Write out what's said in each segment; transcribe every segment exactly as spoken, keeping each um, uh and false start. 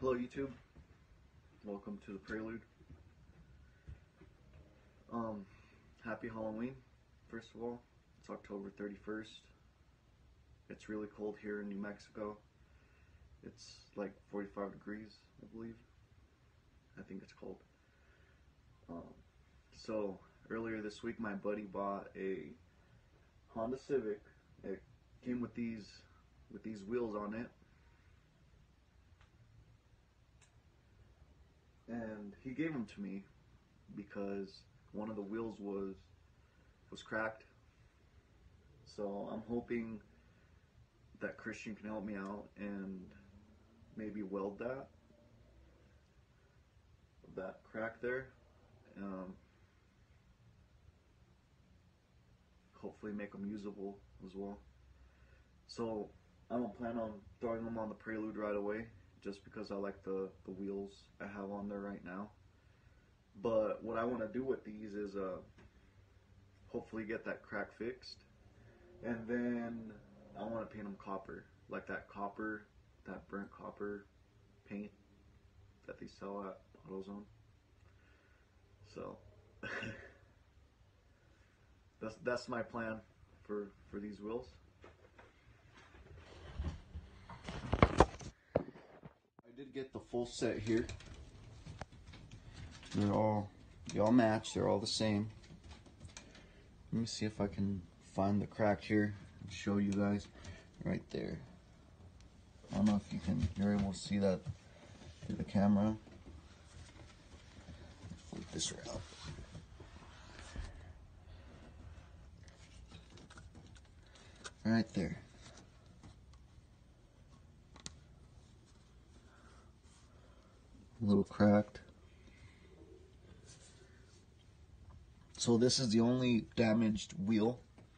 Hello YouTube, welcome to the prelude. Um, happy Halloween, first of all. It's October thirty-first. It's really cold here in New Mexico. It's like forty-five degrees, I believe. I think it's cold. Um, so earlier this week my buddy bought a Honda Civic. It came with these with these wheels on it. And he gave them to me because one of the wheels was was cracked. So I'm hoping that Christian can help me out and maybe weld that that crack there. Um, hopefully make them usable as well. So I don't plan on throwing them on the Prelude right away, just because I like the, the wheels I have on there right now. But what I want to do with these is uh, hopefully get that crack fixed, and then I want to paint them copper, like that copper, that burnt copper paint that they sell at AutoZone. So that's that's my plan for for these wheels. I did get the full set here. They're all they all match. They're all the same. Let me see if I can find the crack here and show you guys right there. I don't know if you can you're able to see that through the camera. Flip this around. Right there. A little cracked. So this is the only damaged wheel.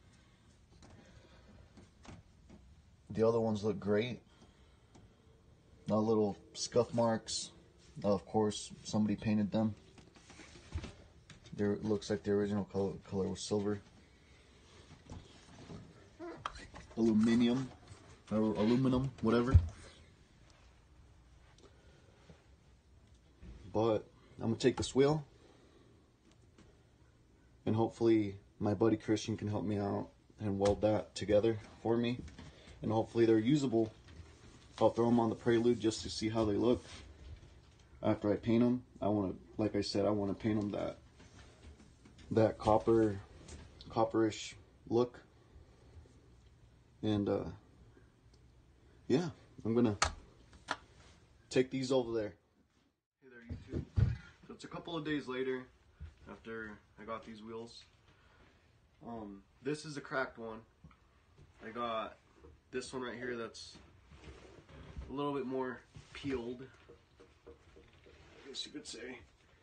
The other ones look great. Now little scuff marks. Of course, somebody painted them. There, it looks like the original color, color was silver. Aluminium, or aluminum, whatever. But I'm gonna take this wheel, and hopefully my buddy Christian can help me out and weld that together for me, and hopefully they're usable. I'll throw them on the Prelude just to see how they look after I paint them. I want to, like I said, I want to paint them that that copper, copperish look. And uh, yeah, I'm gonna take these over there. Hey there, YouTube. So it's a couple of days later after I got these wheels. Um, this is a cracked one. I got this one right here that's a little bit more peeled, I guess you could say.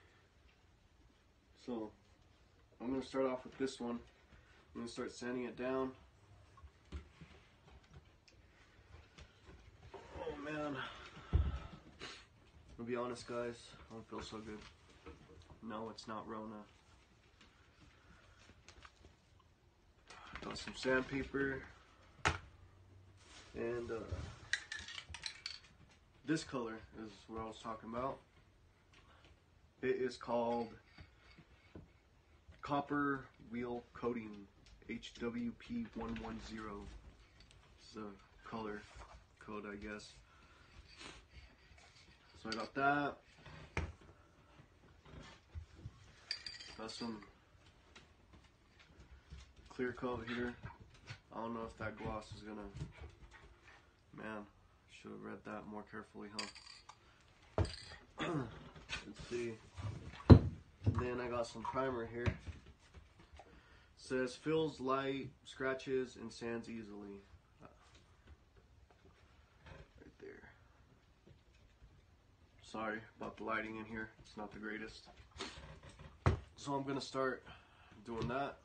So I'm gonna start off with this one. I'm gonna start sanding it down. Oh man, I'll be honest guys, I don't feel so good. No, it's not Rona. Got some sandpaper, and uh, this color is what I was talking about. It is called Copper Wheel Coating, H W P one one zero. It's a color code, I guess. So I got that. Got some clear coat here. I don't know if that gloss is gonna. Man, should have read that more carefully, huh? Let's see. And then I got some primer here. It says fills light, scratches, and sands easily. Sorry about the lighting in here, it's not the greatest. So I'm gonna start doing that,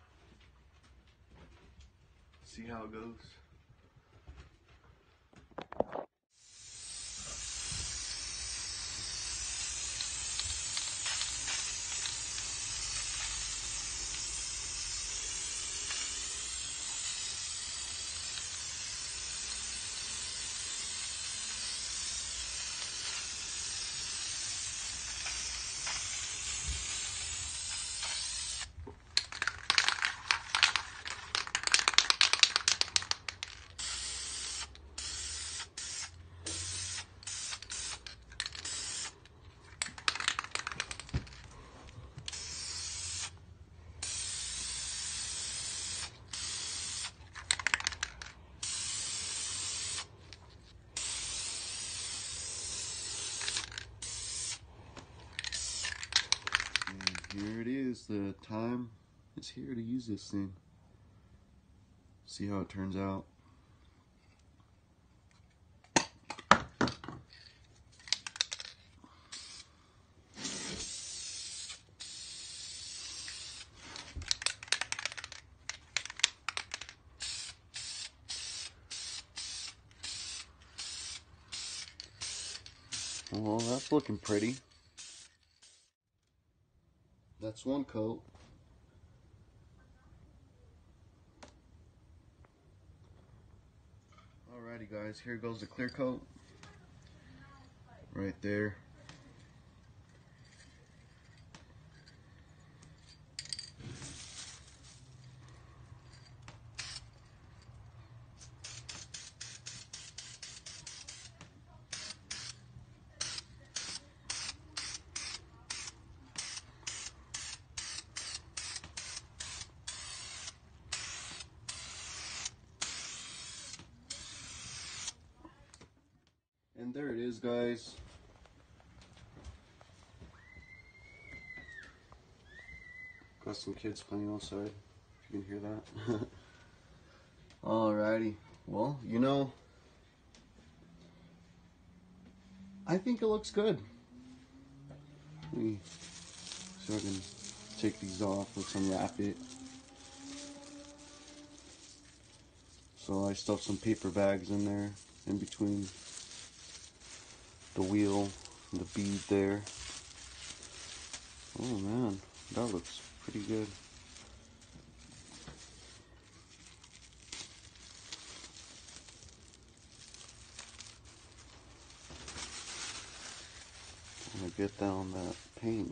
see how it goes. is, the time is here to use this thing. See how it turns out. Well, that's looking pretty. That's one coat. Alrighty guys, here goes the clear coat. Right there. And there it is, guys. Got some kids playing outside, if you can hear that. Alrighty, well, you know, I think it looks good. Let me see if I can take these off with some wrap it. So I stuffed some paper bags in there, in between the wheel and the bead there. Oh man, that looks pretty good. I'm gonna get down that paint.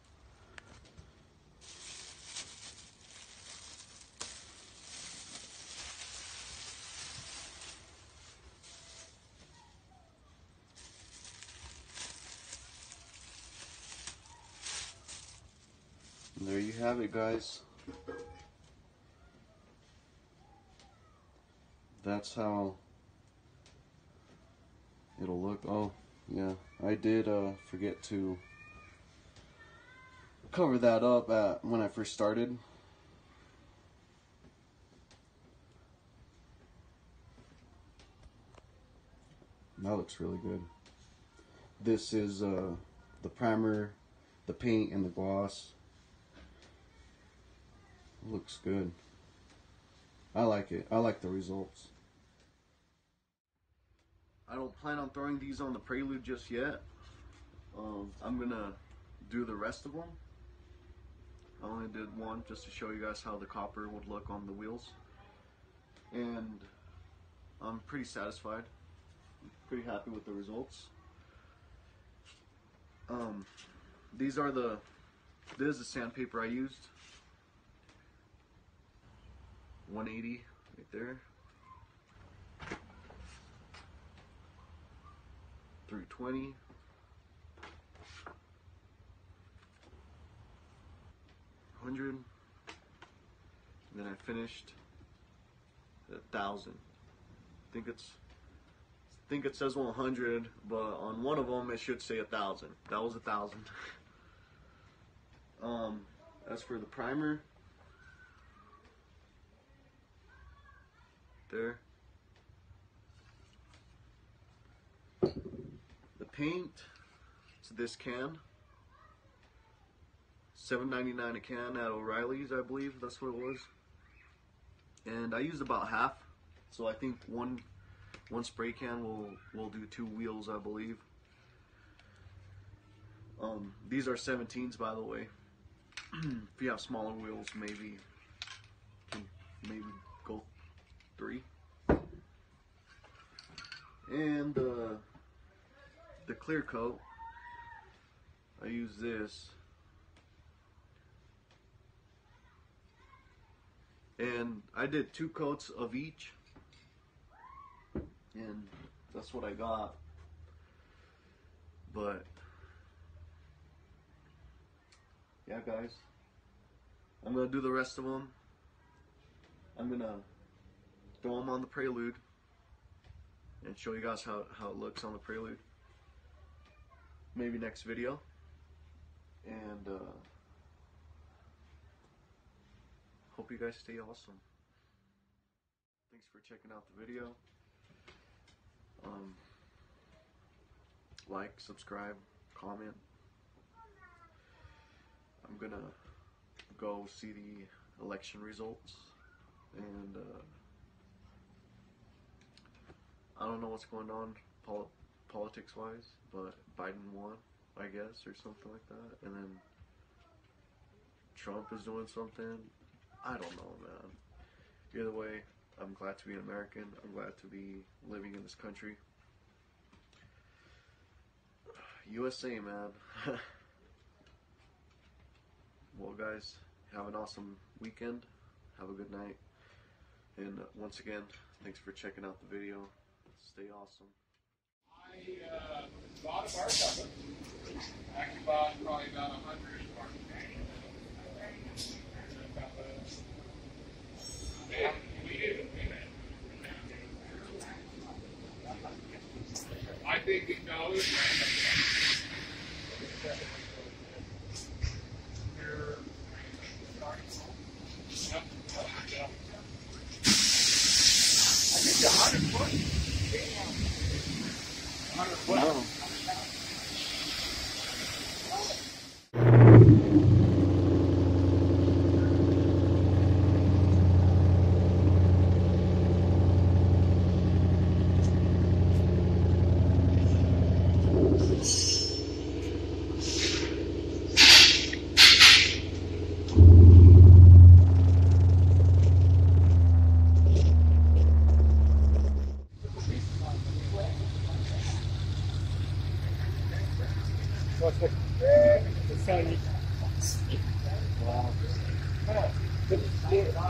And there you have it, guys. That's how it'll look. Oh, yeah, I did uh, forget to cover that up at, when I first started. That looks really good. This is uh, the primer, the paint, and the gloss. Looks good. I like it. I like the results. I don't plan on throwing these on the Prelude just yet. Um, I'm gonna do the rest of them. I only did one just to show you guys how the copper would look on the wheels. And I'm pretty satisfied. I'm pretty happy with the results. Um, these are the, this is the sandpaper I used. one eighty right there. three twenty. one hundred. And then I finished at one thousand. I think it's I think it says one hundred, but on one of them it should say one thousand. That was one thousand. um as for the primer, there. The paint to this can, seven ninety-nine a can at O'Reilly's, I believe that's what it was. And I used about half, so I think one one spray can will will do two wheels, I believe. Um, these are seventeens, by the way. If you have smaller wheels, maybe can maybe go three. And uh, the clear coat, I use this, and I did two coats of each, and that's what I got. But yeah, guys, I'm gonna do the rest of them. I'm gonna throw them on the Prelude and show you guys how, how it looks on the Prelude. Maybe next video. And uh, hope you guys stay awesome. Thanks for checking out the video. Um, like, subscribe, comment. I'm gonna go see the election results, and uh, I don't know what's going on pol politics wise, but Biden won, I guess, or something like that, and then Trump is doing something. I don't know, man. Either way, I'm glad to be an American. I'm glad to be living in this country. U S A, man. Well, guys, have an awesome weekend. Have a good night. And uh, once again, thanks for checking out the video. Stay awesome. I uh, bought a bar cover. Actually bought probably about a hundred bar I think he knows. Yep. Yep. I think a hundred foot. A hundred foot. Wow. What's the, the sunny? Wow. Hey,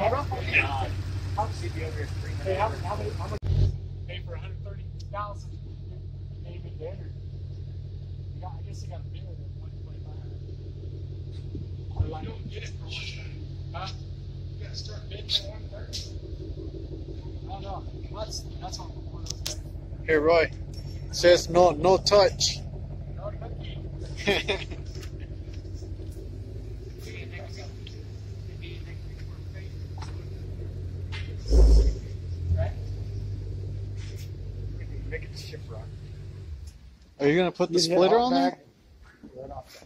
how, how many, how much? Pay for one hundred thirty thousand. Maybe dinner. You got, I guess you got a bid at one twenty-five. Or like, you don't get it for one thirty. Huh? You gotta start bidding at one thirty. I don't know. That's, that's on one of those days. Here, Roy. It says no, no touch. No cookie. Make it ship rock. Are you gonna put the splitter on there? Right off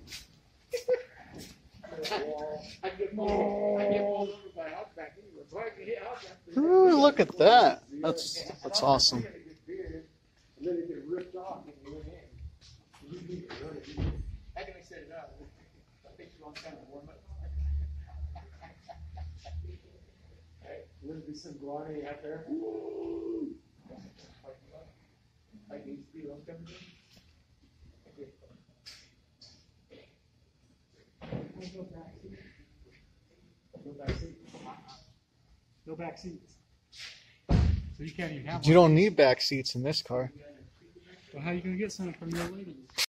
I get more. I get more over my house back anyway. Ooh, look at that. That's that's awesome. And then it get ripped off and you went in. How can I set it up? I think you want time to warm up. Right, there'll be some guano out there. Like these people coming in. No back seats. No back seats. No back seats. So you can't even have one. You don't need back seats in this car. Well, how are you going to get something from your lady?